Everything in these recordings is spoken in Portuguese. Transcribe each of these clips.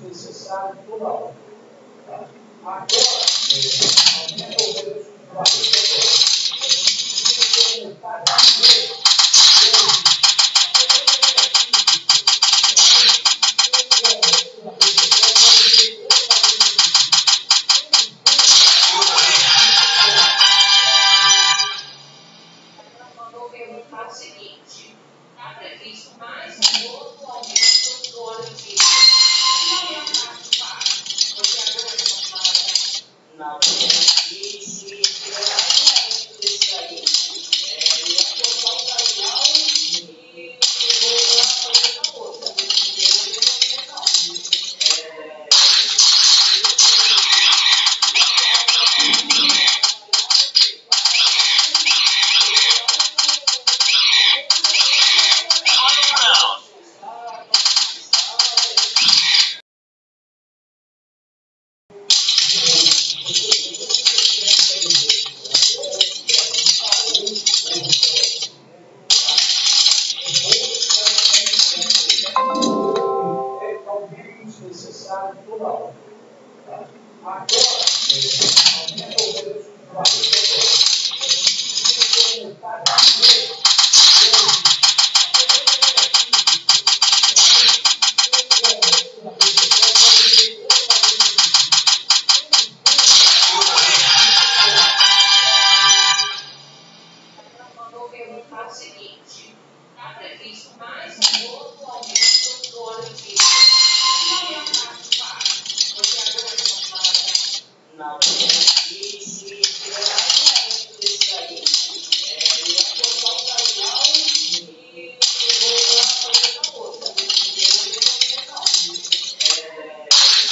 desnecessário toda hora. Tá? Agora, aumenta o preço do valor. Mandou perguntar o seguinte: está previsto mais um outro aumento do óleo diesel? Não é um caso fácil, porque agora não e se tiver aumento desse aí, eu vou voltar e vou fazer outra coisa, porque eu não desnecessário toda hora. Tá? Agora, aumenta o preço do valor. mandou perguntar o seguinte: está previsto mais um outro aumento do óleo diesel? Não é um caso fácil, porque agora não e se tiver aumento desse aí, eu vou voltar e vou fazer outra coisa, porque eu não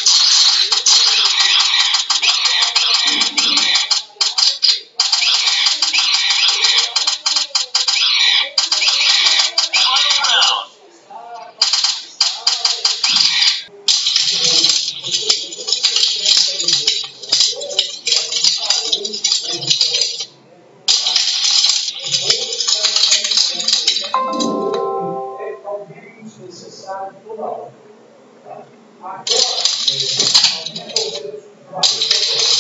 desnecessário toda hora. Tá? Agora, aumenta o preço do valor.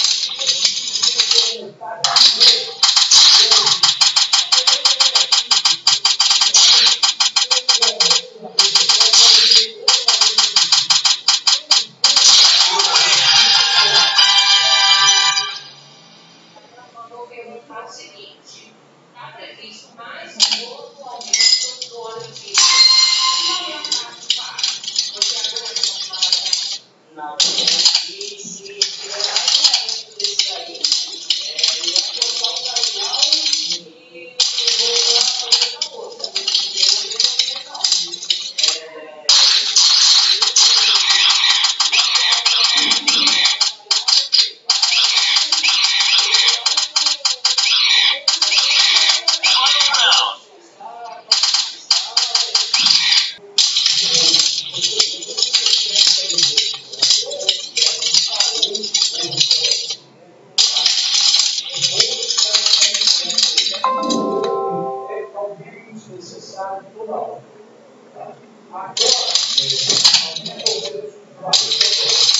mandou perguntar o seguinte: está previsto mais um outro aumento do óleo diesel? Não é um caso fácil, porque agora não e se tiver aumento desse aí, eu vou voltar e vou fazer outra coisa, porque eu não desnecessário toda hora. Tá? Agora, aumenta o preço do valor.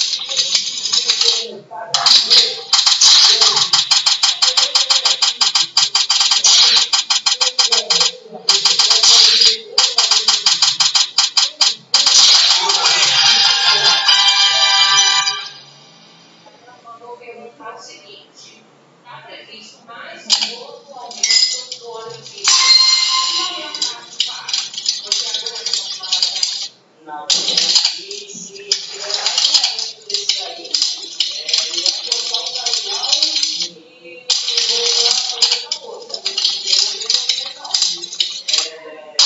mandou perguntar o seguinte: está previsto mais um outro aumento do óleo diesel? Não é um caso fácil, porque agora não e se tiver aumento desse aí, eu vou voltar e vou fazer outra coisa, porque eu não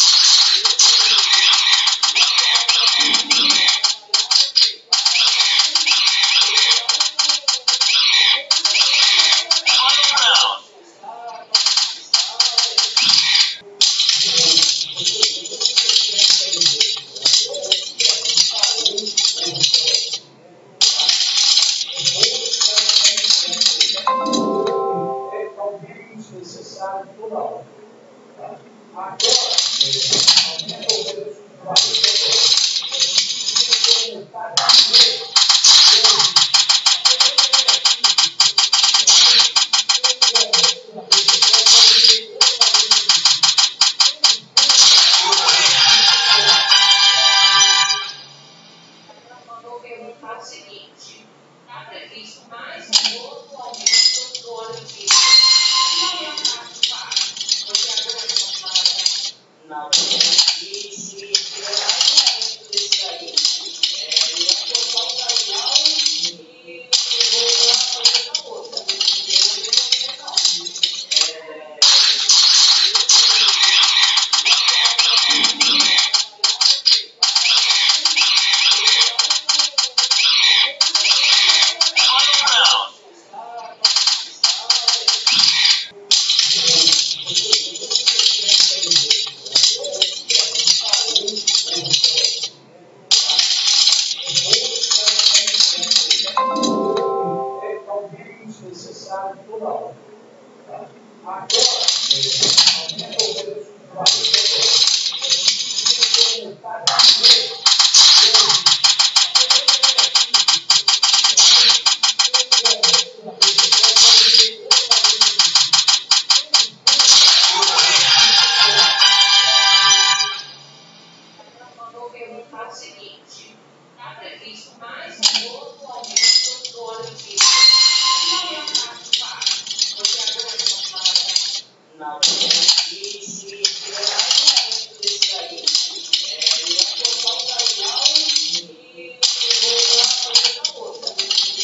desnecessário toda hora. Tá? Agora, aumenta o preço do valor. mandou perguntar o seguinte: está previsto mais um outro aumento do óleo diesel? Se aumentar de fato, você aguenta? Não, e se tiver aumento desse aí, eu vou botar o material e vou fazer outra coisa. Necessário toda hora. Agora, mandou perguntar o seguinte: está previsto mais um outro aumento do óleo diesel? Se aumentar de fato, você aguenta? Não, e se tiver aumento desse aí, eu vou botar o material e vou fazer outra coisa.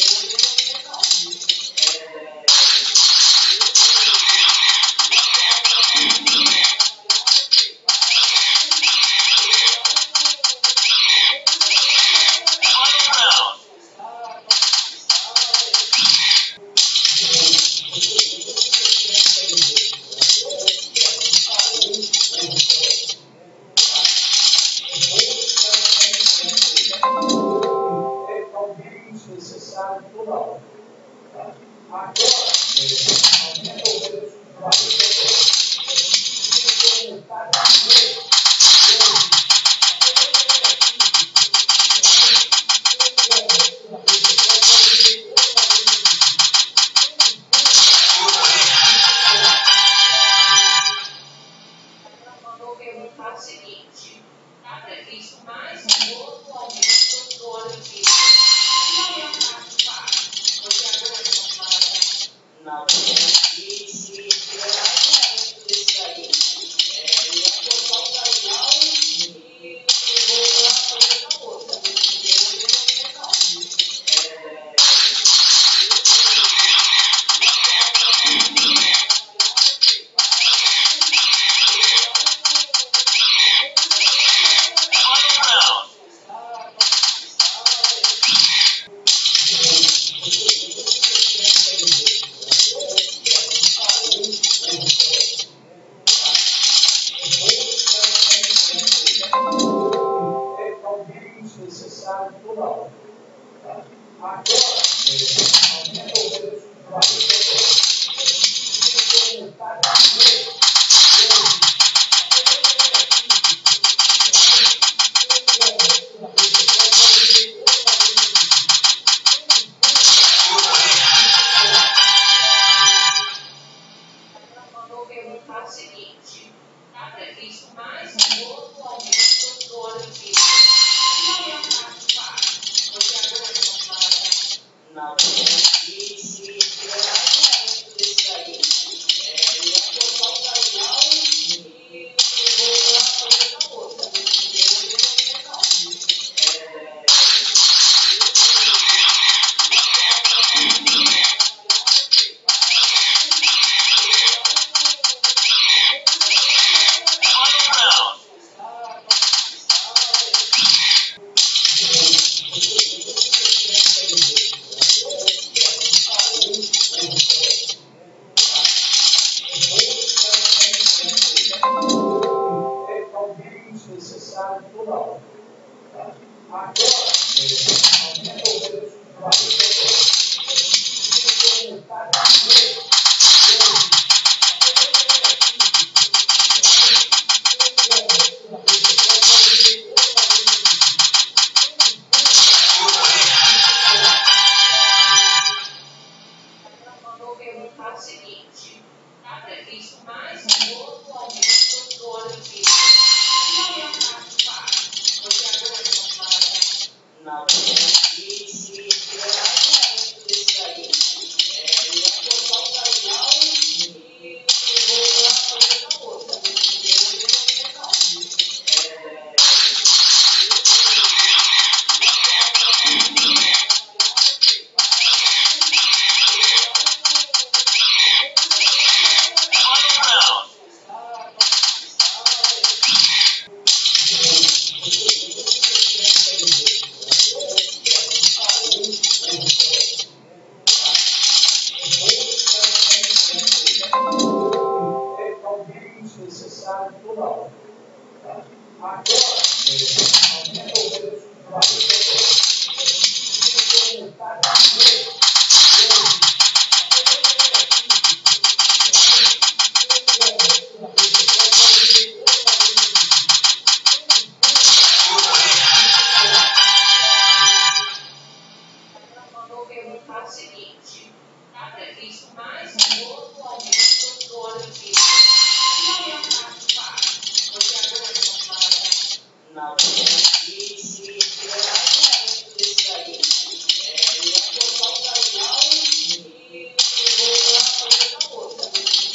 necessário toda hora. Agora, mandou perguntar o seguinte: está previsto mais um outro aumento do óleo diesel? Se aumentar de fato, você aguenta? Não, e se tiver aumento desse aí, eu vou botar o material e vou fazer outra coisa. necessário toda hora. Agora, mandou perguntar o seguinte: está previsto mais um outro aumento do óleo diesel? Se aumentar de fato, você aguenta? Não, e se tiver necessário toda hora. Agora, mandou perguntar o seguinte: está previsto mais um outro aumento do óleo diesel? Se aumentar de fato, você agora Não, e se tiver aumento desse aí, ia cortar o casal e voltar a fazer a outra.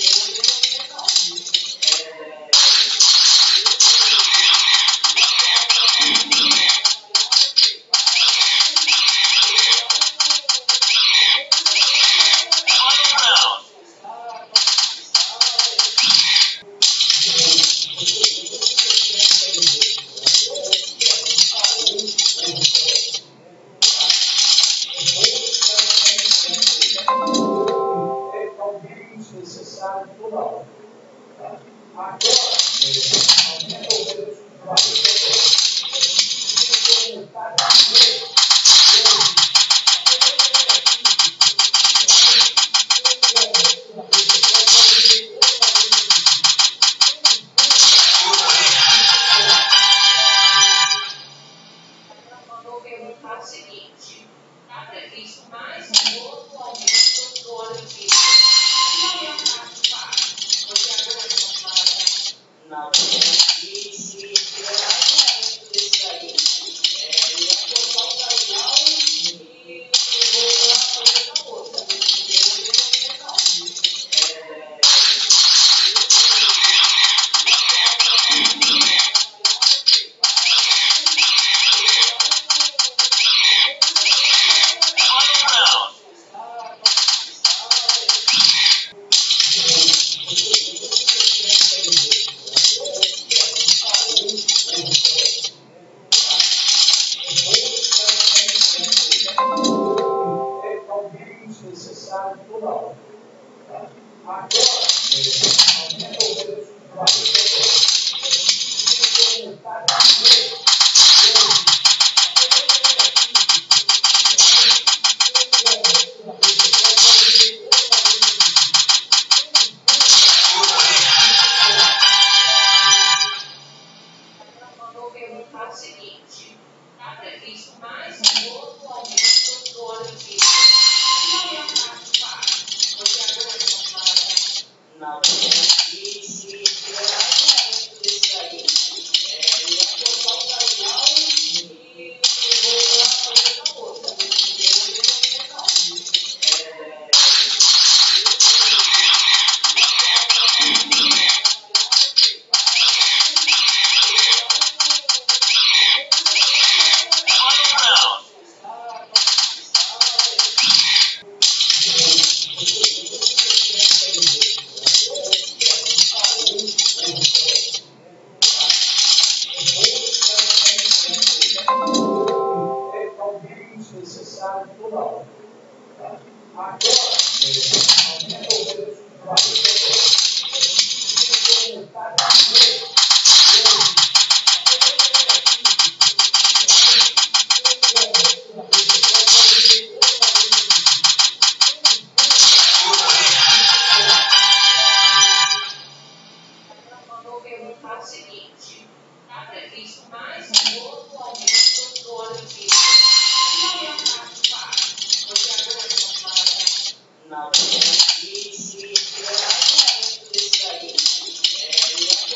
necessário toda hora. Agora, mandou perguntar o seguinte: está previsto mais um outro aumento do óleo diesel? Se aumentar de fato, você agora Não, e se tiver aumento desse aí, ia cortar o casal e voltar a fazer a outra. necessário toda hora. Agora, mandou perguntar o seguinte: está previsto mais um outro aumento do óleo diesel? Se aumentar de fato, você agora Não, e se tiver aumento desse aí, ia cortar o casal e voltar a fazer a outra. necessário toda hora. Agora, mandou perguntar o seguinte: está previsto mais um outro aumento do óleo diesel? Se aumentar de fato, você agora Não, e se tiver aumento desse aí, ia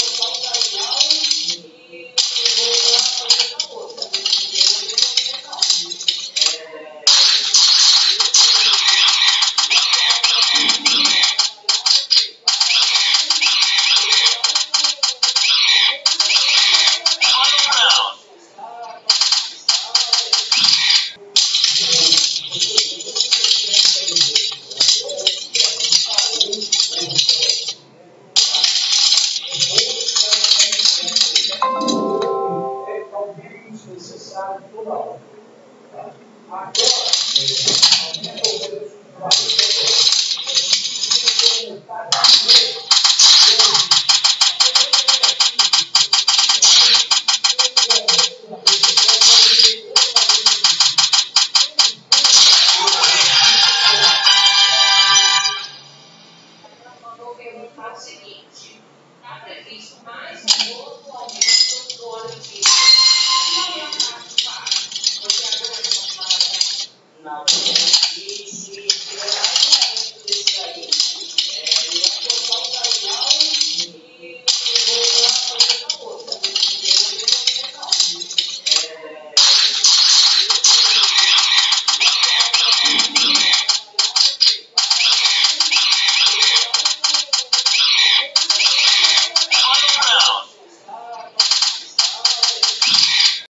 mandou perguntar o seguinte: está previsto mais um outro aumento do óleo diesel? Que aumento mais, Você agora Não.